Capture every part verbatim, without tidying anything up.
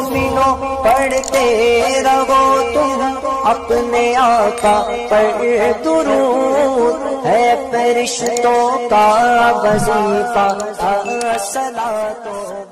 مومنوں پڑھتے رہو تم اپنے آقا پر درود، ہے فرشتوں کا وظیفہ الصلاۃ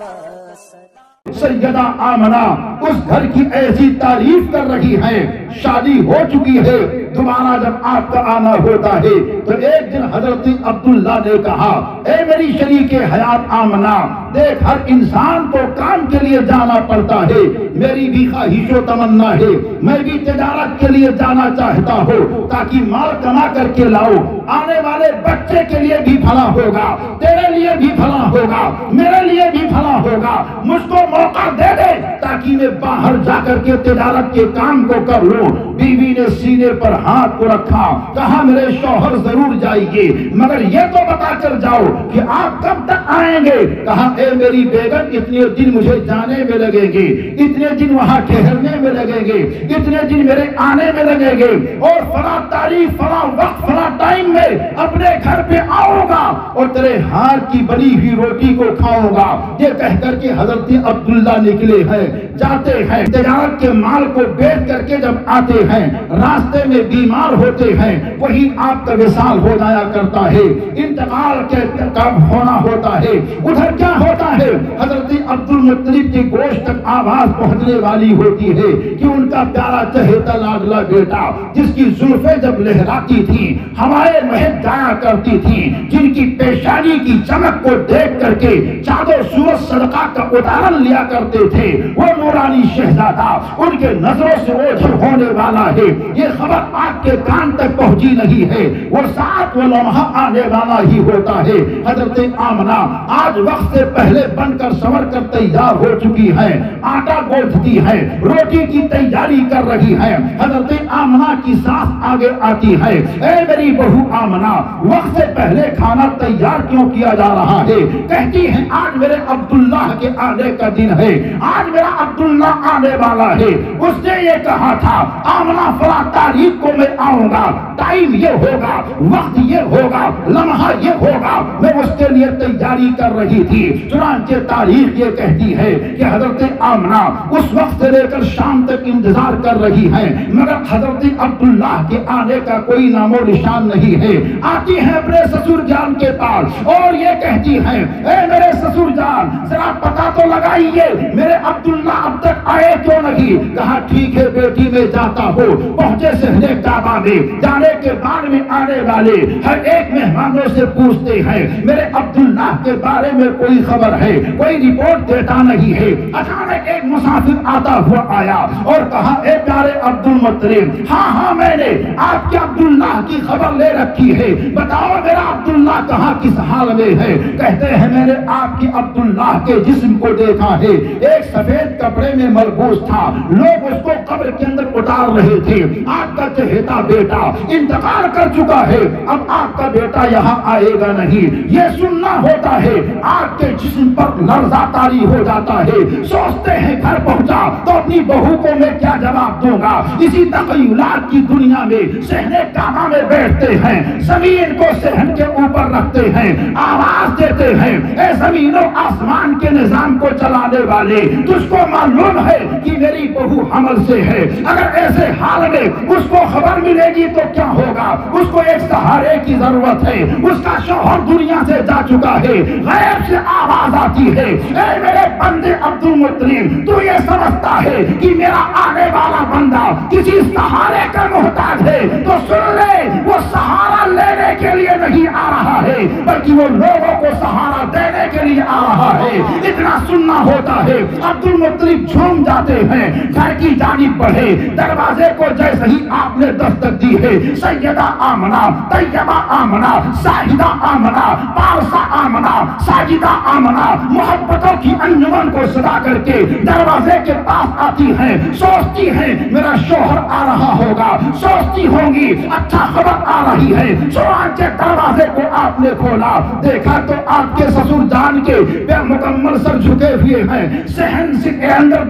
والسلام۔ سیدہ آمنہ اس گھر کی ایسی تعریف کر رہی ہیں، شادی ہو چکی ہے، دوبارہ جب آپ کا آنا ہوتا ہے تو ایک دن حضرت عبداللہ نے کہا، اے میری شریک حیات آمنہ، دیکھ ہر انسان کو کام کے لیے جانا پڑتا ہے، میری بھی خواہش و تمنا ہے، میں بھی تجارت کے لیے جانا چاہتا ہوں تاکہ مال کما کر کے لاؤ، آنے والے بچے کے لیے بھی بھلا ہوگا، تیرے لیے بھی بھلا ہوگا، میرے لیے بھی بھلا ہوگا، مجھ کو موقع دے دے تاکہ میں باہر جا کر کے تجارت کے کام کو کر لوں۔ بیوی نے سینے پر ہاتھ کو رکھا، کہا میرے شوہر ضرور جائیں گے، مگر یہ تو بتا کر جاؤ کہ آپ کب تک آئیں گے؟ کہا اے میری بیگم اتنے دن مجھے جانے میں لگیں گے، اتنے دن وہاں ٹھہرنے میں لگیں گے، اتنے دن میرے آنے میں لگیں گے، اور فلاں تاریخ فلاں وقت فلاں ٹائم میں اپنے گھر پہ آؤں گا اور تیرے ہاتھ کی بنی ہوئی روٹی کو کھاؤں گا۔ یہ کہہ کر کے حضرت عبداللہ نکلے ہیں، جاتے ہیں، تجارت کے مال کو بیچ کر کے جب آتے ہیں راستے میں بیمار ہوتے ہیں، وہی آپ کا وصال ہو جایا کرتا ہے، انتقال کے کب ہونا ہوتا ہے۔ ادھر کیا ہوتا ہے؟ حضرت عبد المطلب کی گوشت تک آواز پہنچنے والی ہوتی ہے کہ ان کا پیارا چہیتا لاڈلا بیٹا جس کی زلفیں جب لہراتی تھی ہوائیں مہک جایا کرتی تھی، جن کی پیشانی کی چمک کو دیکھ کر کے چادر سورج صدقہ کا ادارن لیا کرتے تھے، وہ نورانی شہزادہ ان کے نظروں سے اوجھل ہونے والا ہے، یہ خبر آپ کے کان تک پہنچی نہیں ہے، وہ ساتھ وہ لمحہ آنے والا ہی ہوتا ہے۔ حضرت آمنہ آج وقت سے پہلے بن کر سنور کر تیار ہو چکی ہے، آٹا گوندھتی ہے، روٹی کی تیاری کر رہی ہے۔ حضرت آمنہ کی سانس آگے آتی ہے، اے میری بہو آمنہ وقت سے پہلے کھانا تیار کیوں کیا جا رہا ہے؟ کہتی ہے آج میرے عبداللہ کے آنے کا دن ہے، آج میرا عبداللہ آنے والا ہے، اس نے یہ کہا تھا آمنہ فلاں تاریخ کو میں آؤں گا، ٹائم یہ ہوگا، وقت یہ ہوگا، لمحہ یہ ہوگا، میں اس کے لیے تیاری کر رہی تھی۔ چنانچہ تاریخ یہ کہتی ہے کہ حضرت آمنہ اس وقت سے لے کر شام تک انتظار کر رہی ہے، مگر حضرت عبداللہ کے آنے کا کوئی نام و نشان نہیں ہے۔ آتی ہے اپنے سسر جان کے پاس اور یہ کہتی ہے اے میرے سسر جان ذرا پتہ تو لگائیے میرے عبداللہ اب تک آئے کیوں نہیں؟ کہا ٹھیک ہے بیٹی میں جاتا ہوں۔ پہنچے صحن کعبہ میں، جانے کے بعد میں آنے والے ہر ایک مہمانوں سے پوچھتے ہیں میرے عبداللہ کے بارے میں کوئی خبر ہے؟ کوئی رپورٹ دیتا نہیں ہے۔ اچانک ایک مسافر آتا ہوا آیا اور کہا اے پیارے عبد المطلب، ہاں ہاں میں نے آپ کے عبداللہ کی خبر لے رکھی ہے، بتاؤ میرا عبداللہ کہاں کس حال میں ہے؟ کہتے ہیں میں نے آپ کی عبداللہ کے جسم کو دیکھا ہے، ایک سفید کپڑے میں ملبوس تھا، لوگ اس کو قبر کے اندر اتار رہے تھے، آپ کا چہیتا بیٹا انتقال کر چکا ہے، اب آپ کا بیٹا یہاں آئے گا نہیں۔ یہ سننا ہوتا ہے آپ کے جسم پر لرزہ طاری ہو جاتا ہے، سوچتے ہیں گھر پہنچا تو اپنی بہو کو میں کیا جواب دوں گا۔ اسی تخیلات کی دنیا میں صحن کعبہ میں بیٹھتے ہیں، زمین کو صحن کے اوپر رکھتے ہیں، آواز دیتے ہیں اے زمین و آسمان کے نظام کو چلانے والے، تجھ کو معلوم ہے کہ میری بہو حمل سے ہے، اگر ایسے حال میں اس کو خبر ملے گی تو کیا ہوگا؟ اس کو ایک سہارے کی ضرورت ہے، اس کا شوہر دنیا سے جا چکا ہے۔ غیب سے آواز آتی ہے اے میرے بندے عبد المطلب، تو یہ سمجھتا ہے کہ میرا آنے والا بندہ کسی سہارے کا محتاج ہے تو سن لے، وہ سہارا لینے کے لیے نہیں آ رہا ہے بلکہ وہ لوگوں کو سہارا دینے کے لیے آ رہا ہے۔ اتنا سننا ہوتا ہے عبد المطلب جھوم جاتے ہیں، گھر کی جانب بڑھے، دروازے کو جیسے ہی آپ نے دستک دی ہے سیدہ آمنہ، طیبہ آمنہ، ساجدہ آمنہ، پارسا آمنہ، ساجدہ آمنہ محبتوں کی انجمن کو سجا کر کے دروازے کے پاس آتی ہیں، سوچتی ہیں میرا شوہر آ رہا ہوگا، سوچتی ہوں گی اچھا خبر آ رہی ہے۔ چنانچہ دروازے کو آپ نے کھولا، دیکھا تو آپ کے سسر جان کے پیر مکمل سر جھکے ہوئے ہیں، صحن سے اندر دیکھتی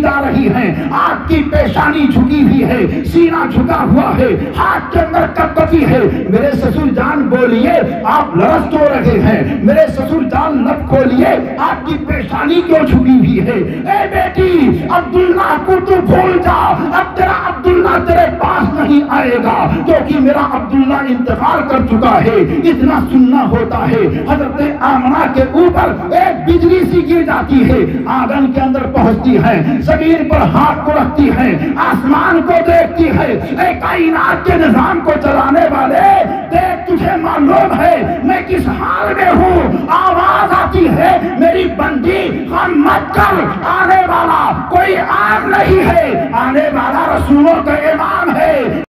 جا رہی ہیں، آپ کی پیشانی جھکی ہوئی ہے، سینہ جھکا ہوا ہے، ہاتھ کے اندر کپکپی ہے۔ میرے سسر جان بولیے آپ لرز تو رہے ہیں، میرے سسر جان لب کھولیے آپ کی پیشانی کیوں جھکی ہوئی ہے؟ اے بیٹی عبداللہ کو تو بھول جا، اب تیرا عبداللہ تیرے پاس نہیں آئے گا، کیونکہ میرا عبداللہ انتقال کر چکا ہے۔ اتنا سننا ہوتا ہے، حضرت آمنہ کے اوپر ایک بجلی سی گر جاتی ہے، آنگن کے اندر پہنچتی ہے، زمین پر ہاتھ کو رکھتی ہے، آسمان کو دیکھتی ہے، اے کائنات کے نظام کو چلانے والے دیکھ، تجھے معلوم ہے میں کس حال میں ہوں؟ آواز آتی ہے میری بندی غم مت کر، آنے والا کوئی عام نہیں ہے، آنے والا رسولوں کا امام ہے۔